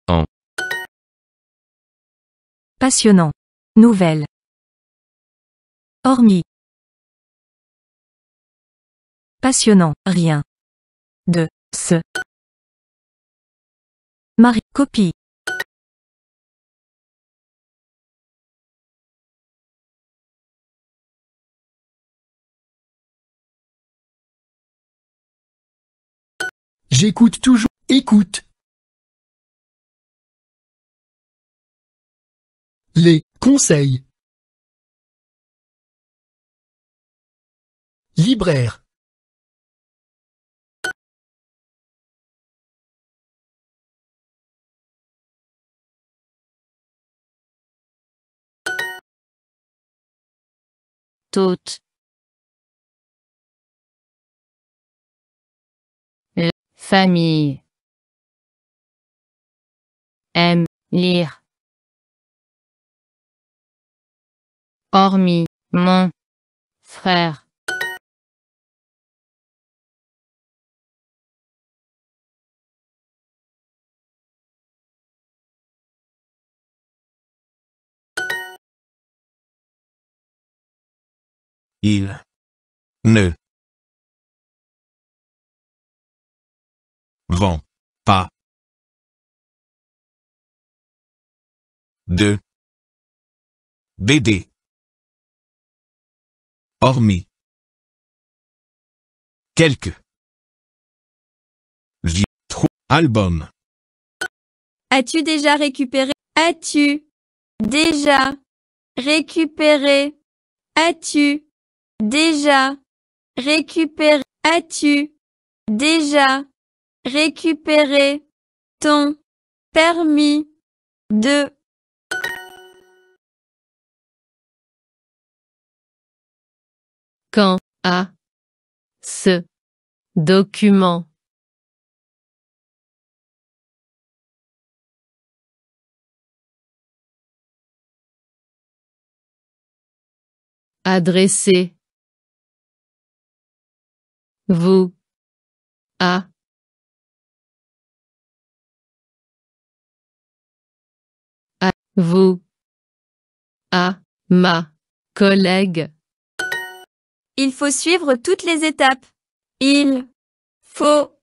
En. Passionnant. Nouvelle. Hormis. Passionnant. Rien. De. Ce. Marie. Copie. J'écoute toujours. Écoute. Les conseils. Libraire. Toute. Famille. Aime lire. Hormis mon frère. Il. Ne. Vend. Pas. De. BD. Hormis. Quelques. Album. As-tu déjà récupéré? As-tu déjà récupéré? As-tu déjà récupéré? As-tu déjà récupéré ton permis de Quand a ce document adressé vous à vous à ma collègue? Il faut suivre toutes les étapes. Il faut